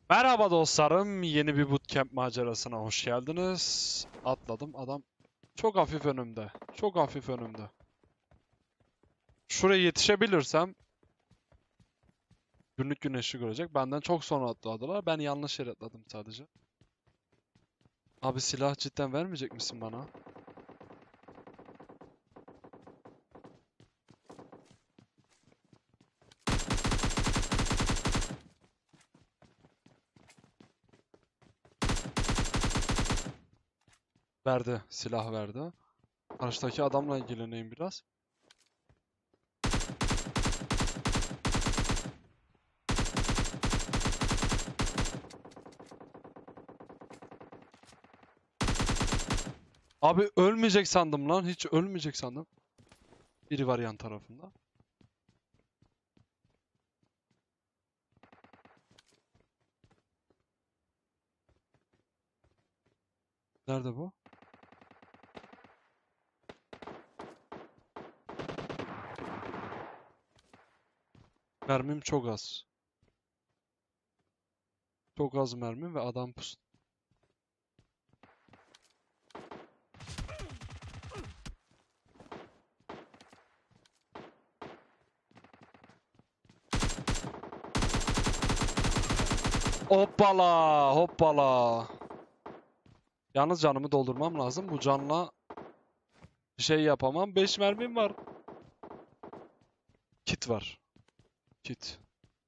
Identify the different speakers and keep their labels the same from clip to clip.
Speaker 1: Merhaba dostlarım, yeni bir bootcamp macerasına hoş geldiniz. Atladım, adam çok hafif önümde, çok hafif önümde. Şuraya yetişebilirsem günlük güneşi görecek. Benden çok sonra atladılar, ben yanlış yere atladım sadece. Abi silah cidden vermeyecek misin bana? Verdi, silah verdi. Karşıdaki adamla ilgileneyim biraz. Abi ölmeyecek sandım lan, hiç ölmeyecek sandım. Biri var yan tarafında. Nerede bu? Mermim çok az. Çok az mermim ve adam pus. Hoppala, hoppala. Yalnız canımı doldurmam lazım. Bu canla bir şey yapamam. 5 mermim var. Kit var. Kit.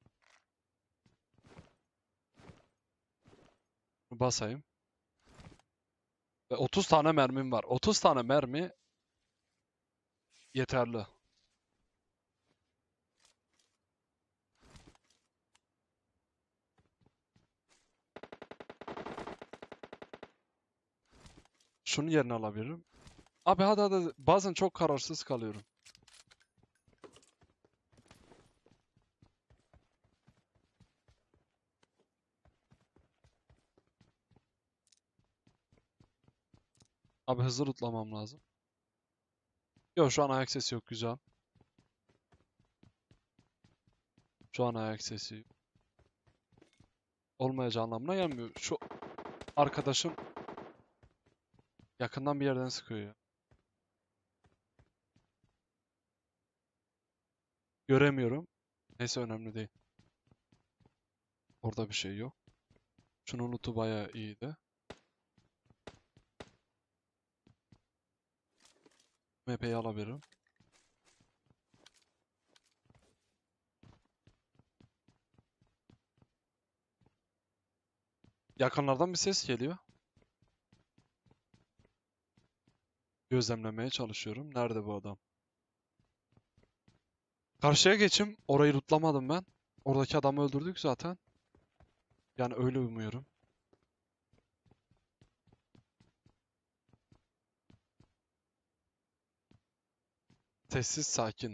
Speaker 1: Basayım. Ve 30 tane mermim var. 30 tane mermi yeterli. Şunu yerine alabilirim. Abi hadi hadi. Bazen çok kararsız kalıyorum. Abi hızlı lootlamam lazım. Yok şu an ayak sesi yok. Güzel. Şu an ayak sesi yok. Olmayacağı anlamına gelmiyor. Şu arkadaşım yakından bir yerden sıkıyor ya. Göremiyorum. Neyse önemli değil. Orada bir şey yok. Şunun lootu bayağı iyiydi. MP'yi alabilirim. Yakınlardan bir ses geliyor. Gözlemlemeye çalışıyorum. Nerede bu adam? Karşıya geçim. Orayı lootlamadım ben. Oradaki adamı öldürdük zaten. Yani öyle umuyorum. Sessiz sakin.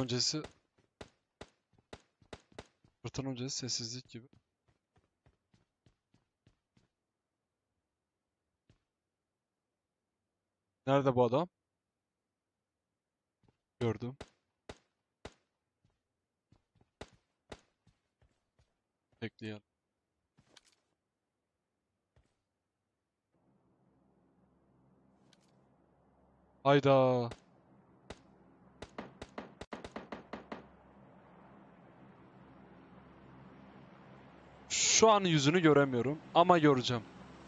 Speaker 1: Fırtına öncesi sessizlik gibi. Nerede bu adam? Gördüm. Bekleyen. Hayda. Şu an yüzünü göremiyorum ama göreceğim.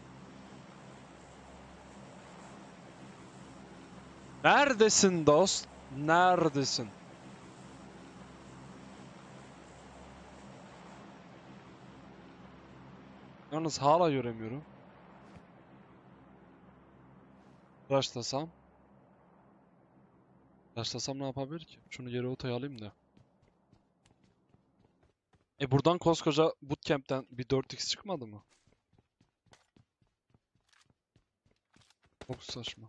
Speaker 1: Neredesin dost? Neredesin? Yalnız hala göremiyorum. Rushlasam. Rushlasam ne yapabilir ki? Şunu geri otoya alayım da. Buradan koskoca bootcamp'ten bir 4x çıkmadı mı? Çok saçma.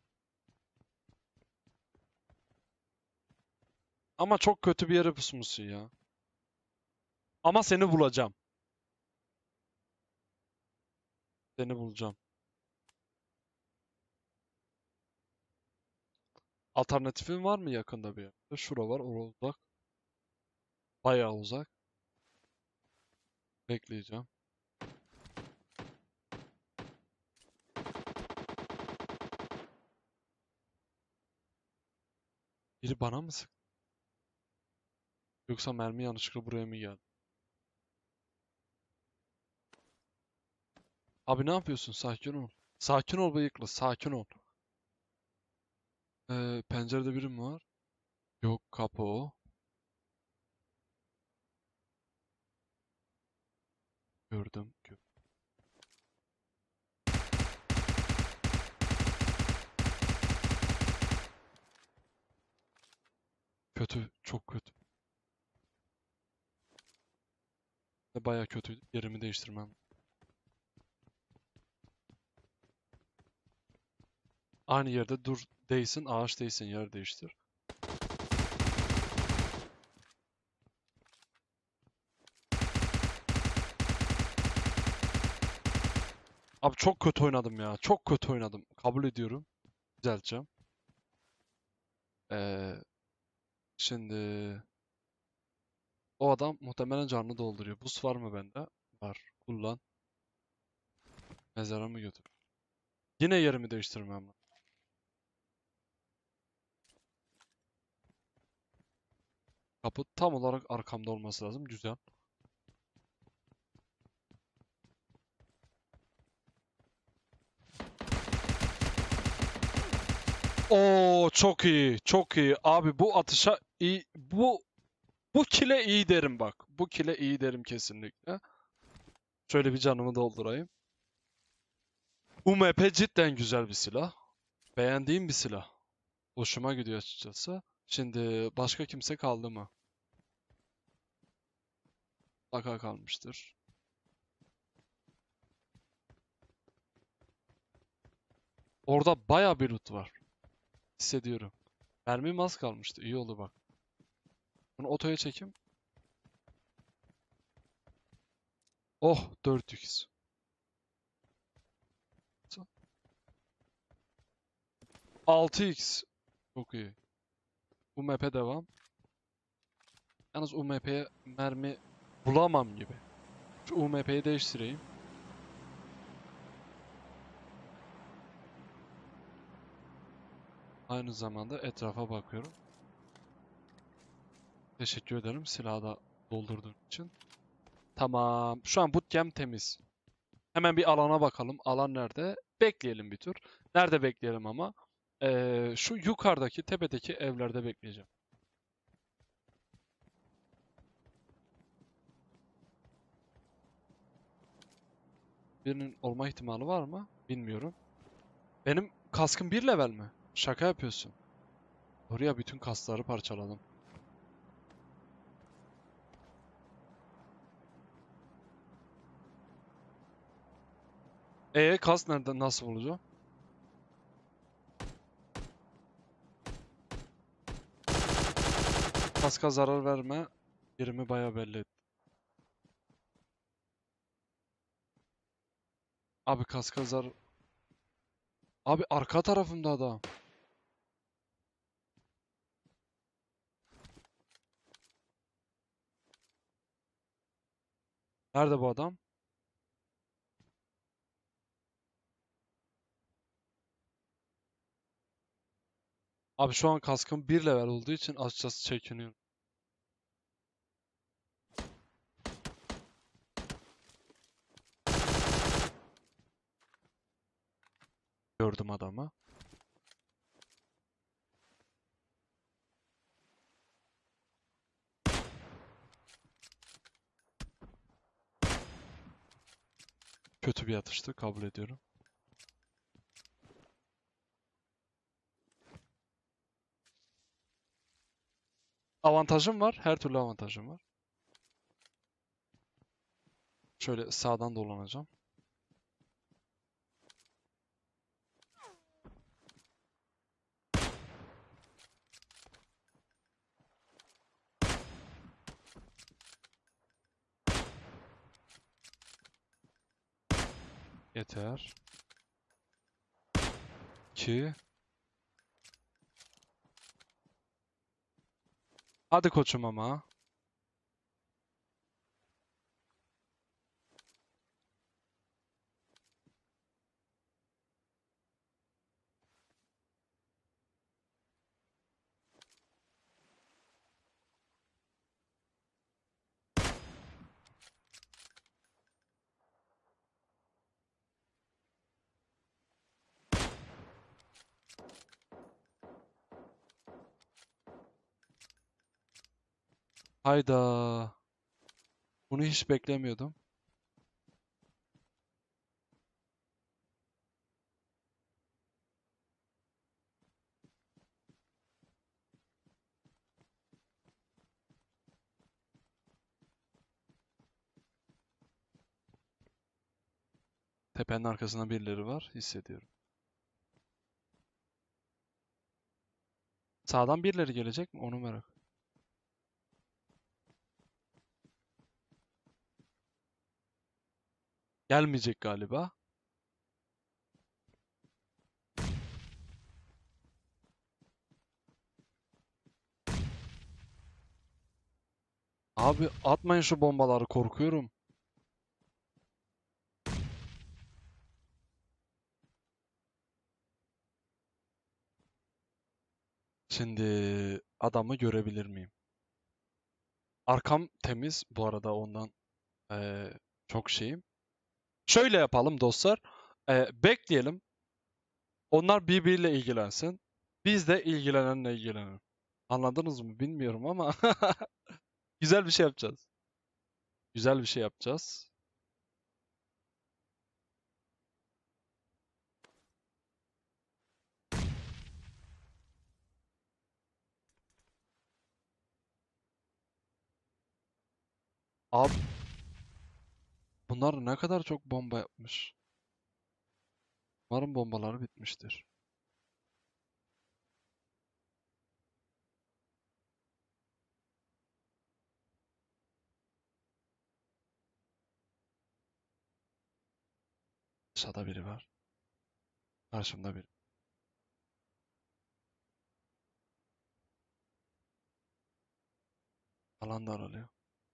Speaker 1: Ama çok kötü bir yere pusmuşsun ya. Ama seni bulacağım. Seni bulacağım. Alternatifin var mı yakında bir yerde? Şura var, orası uzak. Bayağı uzak. Bekleyeceğim. Biri bana mı sıktı? Yoksa mermi yanlışlıkla buraya mı geldi? Abi ne yapıyorsun? Sakin ol. Sakin ol bıyıklı. Sakin ol. Pencerede biri mi var? Yok, kapı o. Gördüm. Kötü. Çok kötü. Baya kötü. Yerimi değiştirmem. Aynı yerde dur değilsin. Ağaç değilsin. Yer değiştir. Abi çok kötü oynadım ya. Çok kötü oynadım. Kabul ediyorum. Düzelteceğim. Ee, Şimdi o adam muhtemelen canını dolduruyor. Buz var mı bende? Var. Kullan. Mezara mı götür? Yine yerimi değiştirmem. Kapı tam olarak arkamda olması lazım. Güzel. Oo, çok iyi. Çok iyi. Abi bu atışa iyi. Bu kile iyi derim bak. Bu kile iyi derim kesinlikle. Şöyle bir canımı doldurayım. UMP cidden güzel bir silah. Beğendiğim bir silah. Hoşuma gidiyor açıkçası. Şimdi başka kimse kaldı mı? Mutlaka kalmıştır. Orada baya bir loot var. Hissediyorum. Mermim az kalmıştı. İyi oldu bak. Bunu otoya çekeyim. Oh, 4x. 6x. Çok iyi. UMP devam. Yalnız UMP'ye mermi bulamam gibi. Şu UMP'yi değiştireyim. Aynı zamanda etrafa bakıyorum. Teşekkür ederim silahı da doldurduğun için. Tamam. Şu an bootcamp temiz. Hemen bir alana bakalım. Alan nerede? Bekleyelim bir tur. Nerede bekleyelim ama? Şu yukarıdaki, tepedeki evlerde bekleyeceğim. Birinin olma ihtimali var mı? Bilmiyorum. Benim kaskım bir level mi? Şaka yapıyorsun. Oraya bütün kasları parçaladım. Kas nerede? Nasıl bulacağım? Kaska zarar verme. Yerimi bayağı belli et. Abi kaska zarar... Abi arka tarafımda adam. Nerede bu adam? Abi şu an kaskım bir level olduğu için açıkçası çekiniyorum. Gördüm adamı. Kötü bir atıştı, kabul ediyorum. Avantajım var. Her türlü avantajım var. Şöyle sağdan dolanacağım. Yeter. 2. Hadi koçum ama. Hayda. Bunu hiç beklemiyordum. Tepenin arkasında birileri var. Hissediyorum. Sağdan birileri gelecek mi? Onu merak. Gelmeyecek galiba. Abi atmayın şu bombaları, korkuyorum. Şimdi adamı görebilir miyim? Arkam temiz bu arada, ondan çok şeyim. Şöyle yapalım dostlar. Bekleyelim. Onlar birbiriyle ilgilensin. Biz de ilgilenenle ilgilenelim. Anladınız mı? Bilmiyorum ama güzel bir şey yapacağız. Güzel bir şey yapacağız. Abi bunlar ne kadar çok bomba yapmış. Umarım bombaları bitmiştir. Aşağıda biri var. Karşımda biri. Alan daralıyor.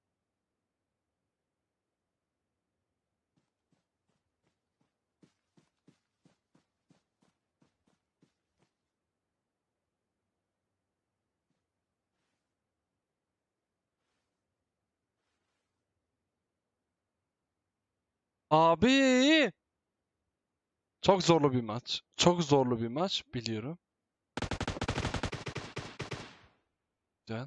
Speaker 1: Abi! Çok zorlu bir maç. Çok zorlu bir maç biliyorum. Güzel.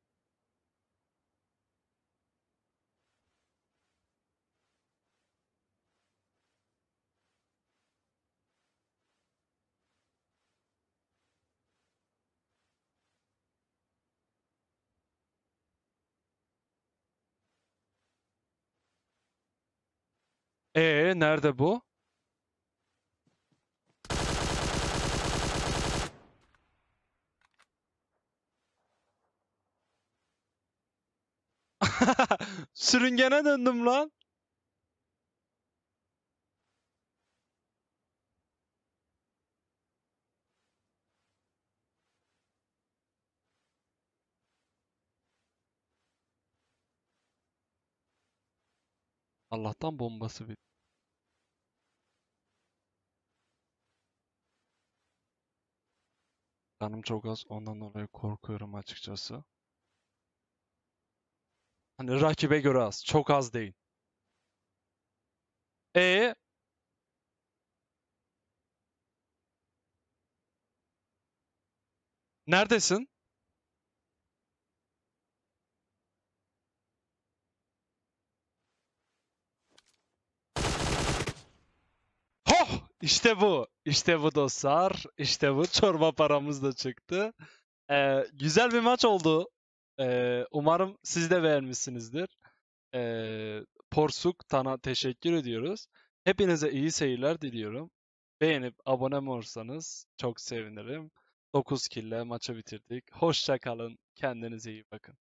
Speaker 1: Nerede bu? Sürüngene döndüm lan. Allah'tan bombası bitti. Canım çok az, ondan dolayı korkuyorum açıkçası. Hani rakibe göre az. Çok az değil. E neredesin? Hoh! İşte bu. İşte bu dostlar. İşte bu. Çorba paramız da çıktı. Güzel bir maç oldu. Umarım siz de beğenmişsinizdir. Porsuk Tan'a teşekkür ediyoruz. Hepinize iyi seyirler diliyorum. Beğenip abone olursanız çok sevinirim. 9 kille maçı bitirdik. Hoşça kalın. Kendinize iyi bakın.